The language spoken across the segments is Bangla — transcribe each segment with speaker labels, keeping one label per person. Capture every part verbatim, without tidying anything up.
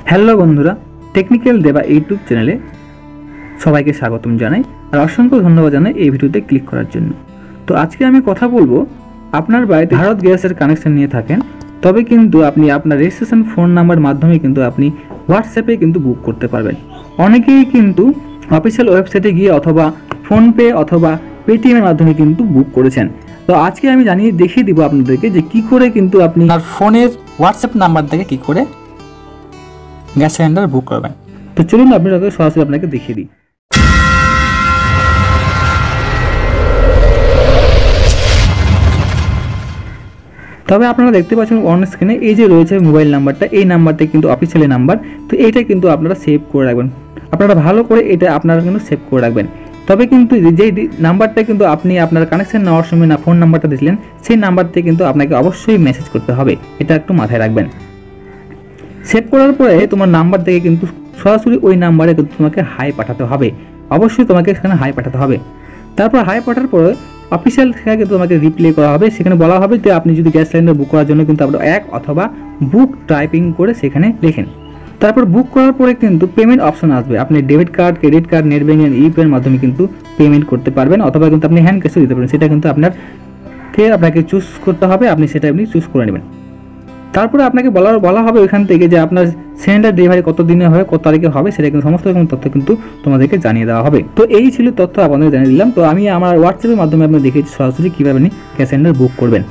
Speaker 1: হ্যালো বন্ধুরা, টেকনিক্যাল দেবা ইউটিউব চ্যানেলে সবাইকে স্বাগতম জানাই আর অসংখ্য ধন্যবাদ জানাই এই ভিডিওতে ক্লিক করার জন্য। তো আজকে আমি কথা বলবো, আপনার বাড়িতে ভারত গ্যাসের কানেকশন নিয়ে থাকেন, তবে কিন্তু আপনি আপনার রেজিস্ট্রেশন ফোন নাম্বার মাধ্যমে কিন্তু আপনি হোয়াটসঅ্যাপে কিন্তু বুক করতে পারবেন। অনেকেই কিন্তু অফিসিয়াল ওয়েবসাইটে গিয়ে অথবা ফোনপে অথবা পেটিএমের মাধ্যমে কিন্তু বুক করেছেন। তো আজকে আমি জানিয়ে দেখিয়ে দিব আপনাদেরকে যে কি করে কিন্তু আপনি আপনার ফোনের হোয়াটসঅ্যাপ নাম্বার থেকে কি করে গ্যাস সিলিন্ডার বুক করবেন। তো চলুন আপনাদের সরাসরি আপনাকে দেখিয়ে দিই। তবে আপনারা দেখতে পাচ্ছেন অন স্ক্রিনে এই যে রয়েছে মোবাইল নাম্বারটা, এই নাম্বারটা কিন্তু অফিসিয়ালি নাম্বার। তো এইটা কিন্তু আপনারা সেভ করে রাখবেন, আপনারা ভালো করে এটা আপনারা কিন্তু সেভ করে রাখবেন। তবে কিন্তু যেই নাম্বারটা কিন্তু আপনি আপনার কানেকশন নেওয়ার সময় না ফোন নাম্বারটা দিয়েছিলেন, সেই নাম্বারতে কিন্তু আপনাকে অবশ্যই মেসেজ করতে হবে, এটা একটু মাথায় রাখবেন। সেভ করার পরে তোমার নাম্বার থেকে কিন্তু সরাসরি ওই নাম্বারে কিন্তু তোমাকে হাই পাঠাতে হবে, অবশ্যই তোমাকে সেখানে হাই পাঠাতে হবে। তারপর হাই পাঠার পরে অফিসিয়াল থেকে কিন্তু তোমাকে রিপ্লাই করা হবে, সেখানে বলা হবে যে আপনি যদি গ্যাস সিলিন্ডার বুক করার জন্য কিন্তু আপনার এক অথবা বুক টাইপিং করে সেখানে লেখেন। তারপর বুক করার পরে কিন্তু পেমেন্ট অপশন আসবে, আপনি debit card, credit card, net banking, ইউপিআইয়ের মাধ্যমে কিন্তু পেমেন্ট করতে পারবেন, অথবা কিন্তু আপনি হ্যান্ড ক্যাশও দিতে পারেন। সেটা কিন্তু আপনার থেকে আপনাকে চুজ করতে হবে, আপনি সেটা আপনি চুজ করে নেবেন। তারপরে আপনাকে বলা বলা হবে ওইখান থেকে যে আপনার সিলিন্ডার ডেলিভারি কত দিনে হবে, কত তারিখে হবে, সেটা কিন্তু সমস্ত রকম তথ্য কিন্তু তোমাদেরকে জানিয়ে দেওয়া হবে। তো এই ছিল তথ্য আপনাদের জানিয়ে দিলাম। তো আমি আমার হোয়াটসঅ্যাপের মাধ্যমে আপনাদের দেখিয়েছি সরাসরি কীভাবে আপনি গ্যাস সিলিন্ডার বুক করবেন।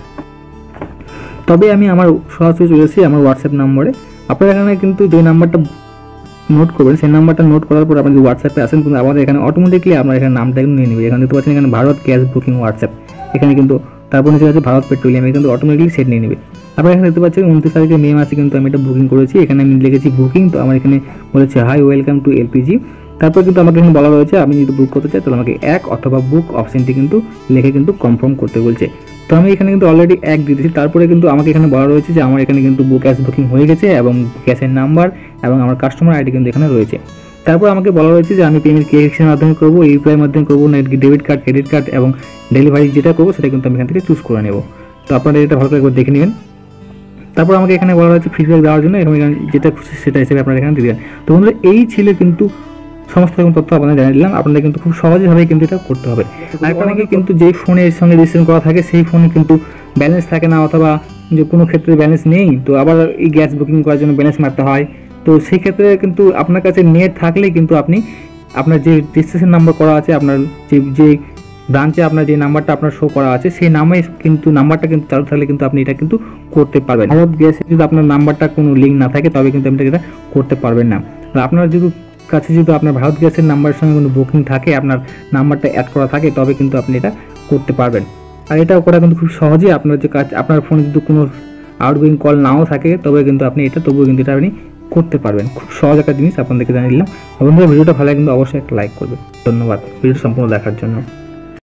Speaker 1: তবে আমি আমার সরাসরি চলে এসেছি আমার হোয়াটসঅ্যাপ নম্বরে। আপনারা এখানে কিন্তু যে নাম্বারটা নোট করবেন, সেই নাম্বারটা নোট করার পর আপনি যদি হোয়াটসঅ্যাপে আসেন, কিন্তু আমাদের এখানে অটোমেটিকলি আপনার এখানে নামটা কিন্তু নিয়ে নেবে। এখানে দেখতে পাচ্ছেন এখানে ভারত গ্যাস বুকিং হোয়াটসঅ্যাপ, এখানে কিন্তু তারপর নিচে আছে ভারত পেট্রোলিয়াম, কিন্তু অটোমেটিকলি সেট নিয়ে নেবে। আপনারা এখানে দেখতে পাচ্ছেন উনত্রিশ তারিখে মে মাসে কিন্তু আমি এটা বুকিং করেছি, এখানে আমি লিখেছি বুকিং। তো আমার এখানে বলেছে হাই ওয়েলকাম টু এলপিজি। তারপর কিন্তু আমাকে এখানে বলা রয়েছে আমি যদি বুক করতে চাই তাহলে আমাকে এক অথবা বুক অপশনটি কিন্তু লিখে কিন্তু কনফার্ম করতে বলছে। তো আমি এখানে কিন্তু অলরেডি এক দিয়েছি। তারপরে কিন্তু আমাকে এখানে বলা রয়েছে যে আমার এখানে কিন্তু বুক গ্যাস বুকিং হয়ে গেছে এবং গ্যাসের নাম্বার এবং আমার কাস্টমার আইডি কিন্তু এখানে রয়েছে। তারপর আমাকে বলা রয়েছে যে আমি পেমেন্ট কেএক্সের মাধ্যমে করবো, ইউপিআইয়ের মাধ্যমে করবো, না ডেবিট কার্ড, ক্রেডিট কার্ড এবং ডেলিভারি যেটা করবো সেটা কিন্তু আমি এখান থেকে চুজ করে নেব। তো আপনারা এটা ভালো করে একবার দেখে নেবেন। তারপর আমাকে এখানে বলা হয়েছে ফিডব্যাক দেওয়ার জন্য, এবং যেটা খুশি সেটা হিসেবে আপনারা এখানে দিয়ে দেবেন। তো বন্ধুরা এই ছিল কিন্তু সমস্ত রকম তথ্য আপনাদের জানিয়ে দিলাম। আপনাদের কিন্তু খুব সহজভাবে কিন্তু এটা করতে হবে। আর অনেকে কিন্তু যেই ফোনের সঙ্গে রেজিস্ট্রেশন করা থাকে সেই ফোনে কিন্তু ব্যালেন্স থাকে না, অথবা যে কোনো ক্ষেত্রে ব্যালেন্স নেই, তো আবার এই গ্যাস বুকিং করার জন্য ব্যালেন্স মারতে হয়। তো সেই ক্ষেত্রে কিন্তু আপনার কাছে নেট থাকলে কিন্তু আপনি আপনার যে রেজিস্ট্রেশন নাম্বার করা আছে, আপনার যে যে ব্রাঞ্চে আপনার যে নাম্বারটা আপনার শো করা আছে সেই নামে কিন্তু নাম্বারটা কিন্তু চালু থাকলে কিন্তু আপনি এটা কিন্তু করতে পারবেন। ভারত গ্যাসে যদি আপনার নাম্বারটা কোনো লিঙ্ক না থাকে তবে কিন্তু আপনি এটা করতে পারবেন না। আপনার যদি কাছে যদি আপনার ভারত গ্যাসের নাম্বারের সঙ্গে কোনো বুকিং থাকে, আপনার নাম্বারটা অ্যাড করা থাকে, তবে কিন্তু আপনি এটা করতে পারবেন। আর এটাও করা কিন্তু খুব সহজেই, আপনার যে কাজ আপনার ফোনে যদি কোনো আউটগোয়িং কল নাও থাকে তবে কিন্তু আপনি এটা তবুও কিন্তু এটা আপনি করতে পারবেন। খুব সহজ একটা জিনিস আপনাদেরকে জানিয়ে দিলাম। বন্ধুরা ভিডিওটা ভালো লাগে কিন্তু অবশ্যই একটা লাইক করবে। ধন্যবাদ ভিডিও সম্পূর্ণ দেখার জন্য।